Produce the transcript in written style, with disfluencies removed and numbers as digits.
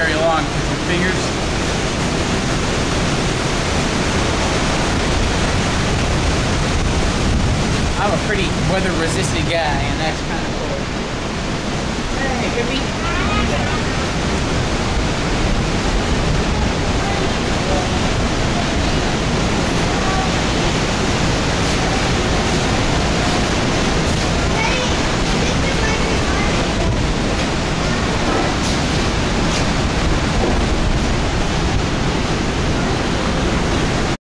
very long with your fingers. I'm a pretty weather-resistant guy, and that's kind of cool. Hey, Kirby.